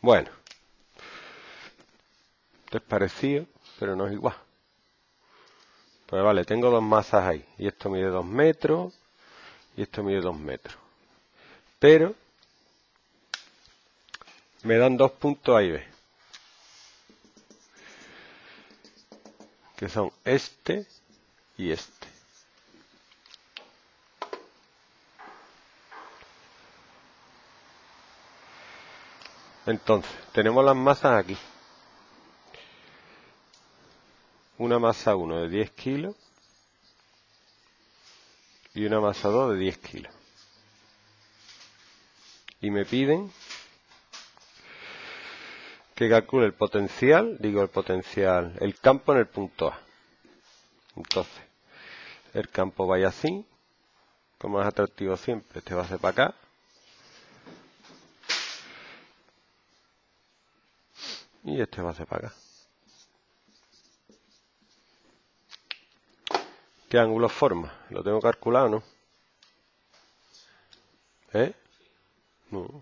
Bueno, esto es parecido, pero no es igual. Pues vale, tengo dos masas ahí. Y esto mide 2 metros y esto mide 2 metros. Pero me dan dos puntos A y B, que son este y este. Entonces, tenemos las masas aquí. Una masa 1 de 10 kilos y una masa 2 de 10 kilos. Y me piden que calcule el potencial, el campo en el punto A. Entonces, el campo vaya así, como es atractivo siempre, este va a ser para acá. Y este va a ser para acá. ¿Qué ángulo forma? ¿Lo tengo calculado, no? No.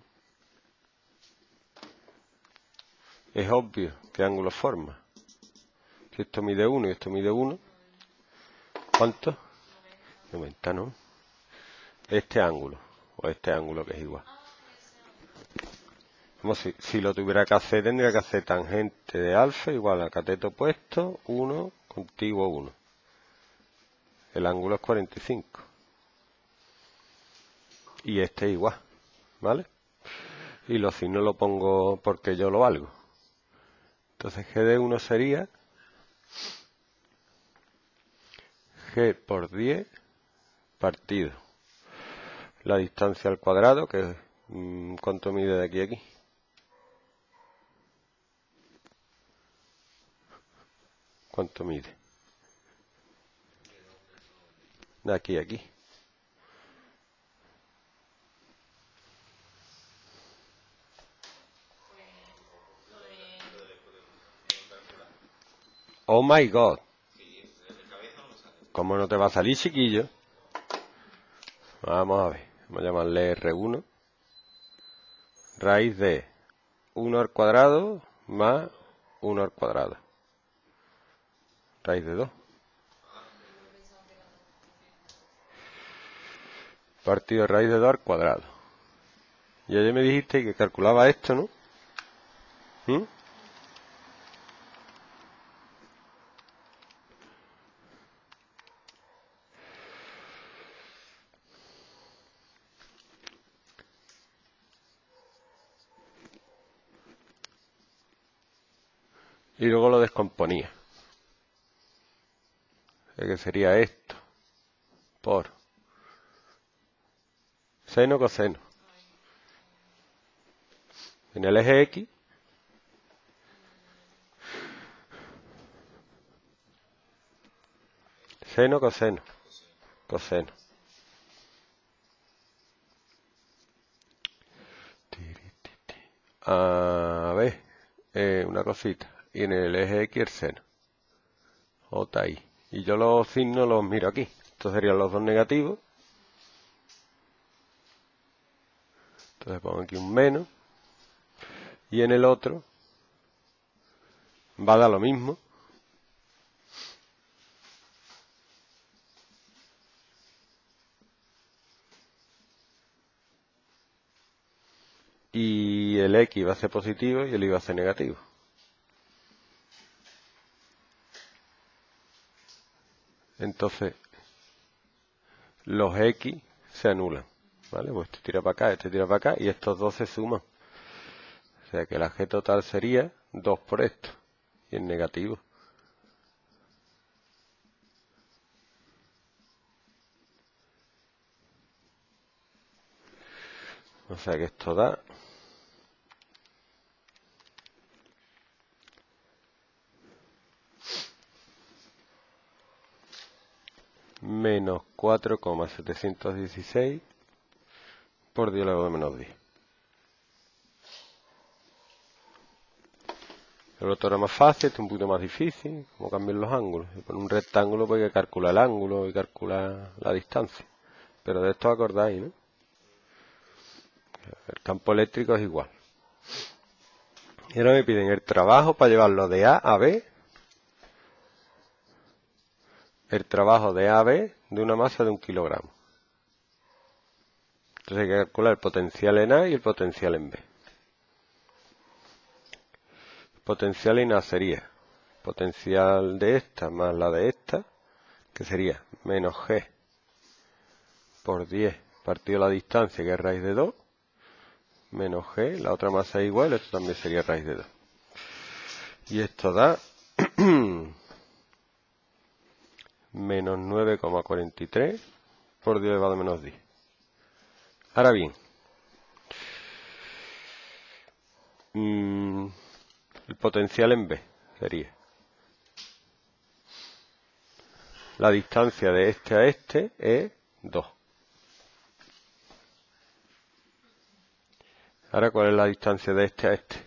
Es obvio qué ángulo forma. Si esto mide 1 y esto mide 1, ¿cuánto? 90, ¿no? Este ángulo, o este ángulo que es igual. Como si lo tuviera que hacer, tendría que hacer tangente de alfa igual a cateto opuesto, 1, contiguo 1. El ángulo es 45. Y este es igual, ¿vale? Y los signos lo pongo porque yo lo valgo. Entonces G de 1 sería G por 10 partido la distancia al cuadrado, que es ¿cuánto mide de aquí a aquí? ¿Cuánto mide? De aquí a aquí. Oh my God. ¿Cómo no te va a salir, chiquillo? Vamos a ver. Vamos a llamarle R1. Raíz de 1 al cuadrado más 1 al cuadrado. Raíz de 2. Partido de raíz de 2 al cuadrado. Y ayer me dijiste que calculaba esto, ¿no? Y luego lo descomponía. Que sería esto. Por seno coseno. En el eje X. Seno coseno. Coseno. A ver. Una cosita. Y en el eje X el seno. J I. Y yo los signos los miro aquí. Estos serían los dos negativos. Entonces pongo aquí un menos. Y en el otro va a dar lo mismo. Y el X va a ser positivo y el Y va a ser negativo. Entonces, los X se anulan. ¿Vale? Pues este tira para acá y estos dos se suman. O sea que la G total sería 2 por esto. Y en negativo. O sea que esto da menos 4,716 por 10 elevado a menos 10. El otro era más fácil, este es un poquito más difícil. ¿Cómo cambian los ángulos? Y con un rectángulo pues hay que calcular el ángulo y calcular la distancia. Pero de esto acordáis, ¿no? El campo eléctrico es igual. Y ahora me piden el trabajo para llevarlo de A a B. El trabajo de A a B de una masa de 1 kilogramo. Entonces hay que calcular el potencial en A y el potencial en B. El potencial en A sería potencial de esta más la de esta, que sería menos G por 10 partido la distancia, que es raíz de 2, menos G, la otra masa es igual, esto también sería raíz de 2. Y esto da menos 9,43 por 10 elevado a menos 10. Ahora bien, el potencial en B sería la distancia de este a este es 2. Ahora, ¿cuál es la distancia de este a este?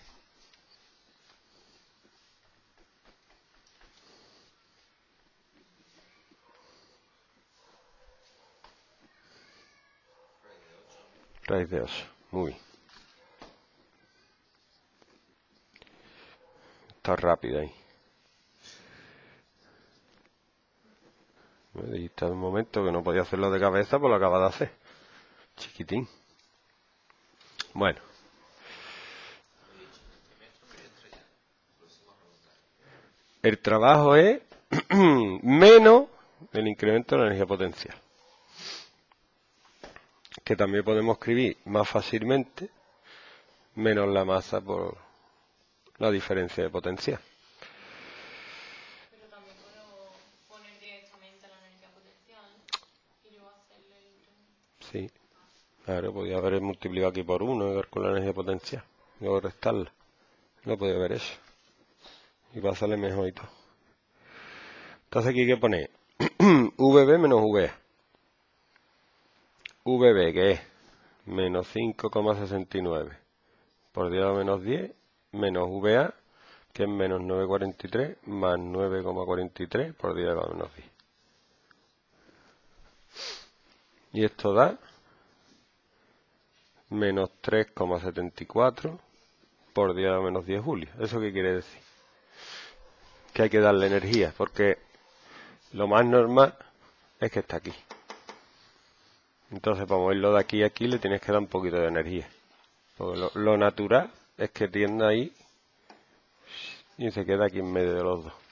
Raíz de 8. Muy bien. Está rápido ahí. Me dijiste en un momento que no podía hacerlo de cabeza, pues lo acaba de hacer. Chiquitín. Bueno. El trabajo es menos el incremento de la energía potencial. Que también podemos escribir más fácilmente menos la masa por la diferencia de potencial. Pero también puedo poner directamente la energía potencial y luego hacerle el incremento. Sí. Claro, podía haber multiplicado aquí por 1 y ver con la energía potencial. Y luego restarla. No podía ver eso. Y va a salir mejor y todo. Entonces aquí hay que poner VB menos VA. VB, que es menos 5,69 por 10 a la menos 10, menos VA, que es menos 9,43, más 9,43 por 10 a la menos 10. Y esto da menos 3,74 por 10 a la menos 10 julios. ¿Eso qué quiere decir? Que hay que darle energía, porque lo más normal es que está aquí. Entonces, para moverlo de aquí a aquí le tienes que dar un poquito de energía. Porque lo natural es que tienda ahí y se queda aquí en medio de los dos.